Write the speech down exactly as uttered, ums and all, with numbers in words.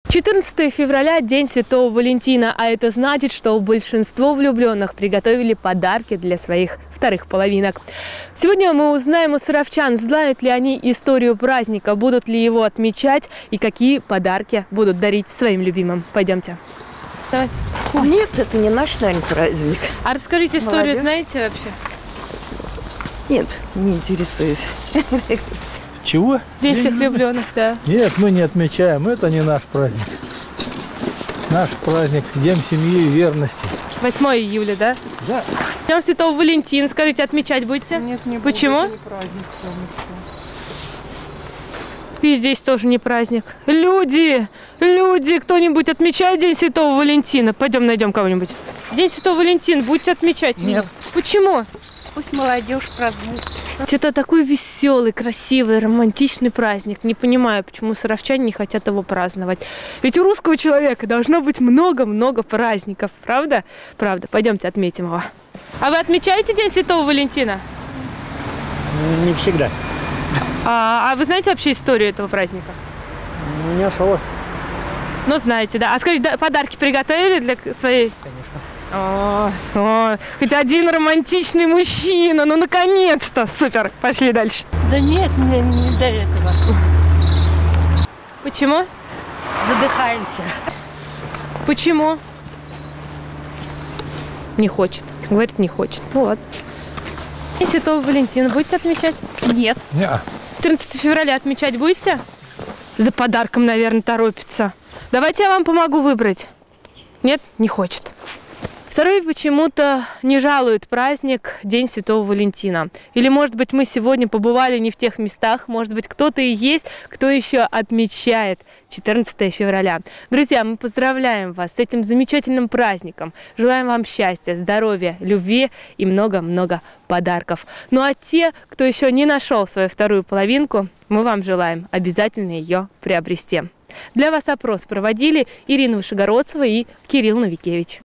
четырнадцатое февраля – День Святого Валентина, а это значит, что большинство влюбленных приготовили подарки для своих вторых половинок. Сегодня мы узнаем у саровчан, знают ли они историю праздника, будут ли его отмечать и какие подарки будут дарить своим любимым. Пойдемте. Давай. Нет, это не наш, наверное, праздник. А расскажите историю, Молодец. знаете вообще? Нет, не интересуюсь. День Чего? День всех влюбленных, да. Нет, мы не отмечаем. Это не наш праздник. Наш праздник – День семьи и верности. восьмое июля, да? Да. Днем Святого Валентина, скажите, отмечать будете? Нет, не буду. Почему? Это не праздник, И здесь тоже не праздник. Люди! Люди! Кто-нибудь отмечает День Святого Валентина? Пойдем найдем кого-нибудь. День Святого Валентина будете отмечать? Нет. Почему? Пусть молодежь празднует. Это такой веселый, красивый, романтичный праздник. Не понимаю, почему саровчане не хотят его праздновать. Ведь у русского человека должно быть много-много праздников. Правда? Правда. Пойдемте отметим его. А вы отмечаете День Святого Валентина? Не всегда. А, а вы знаете вообще историю этого праздника? Не особо. Ну, знаете, да. А скажите, да, подарки приготовили для своей? Конечно. О, о, хоть один романтичный мужчина, ну наконец-то, супер, пошли дальше. Да нет, мне не до этого. Почему? Задыхаемся. Почему? Не хочет, говорит, не хочет, ну ладно. И Святого Валентина будете отмечать? Нет. Не-а. четырнадцатое февраля отмечать будете? За подарком, наверное, торопится. Давайте я вам помогу выбрать. Нет, не хочет. Второй почему-то не жалует праздник День Святого Валентина. Или, может быть, мы сегодня побывали не в тех местах, может быть, кто-то и есть, кто еще отмечает четырнадцатое февраля. Друзья, мы поздравляем вас с этим замечательным праздником. Желаем вам счастья, здоровья, любви и много-много подарков. Ну а те, кто еще не нашел свою вторую половинку, мы вам желаем обязательно ее приобрести. Для вас опрос проводили Ирина Вышегородцева и Кирилл Новикевич.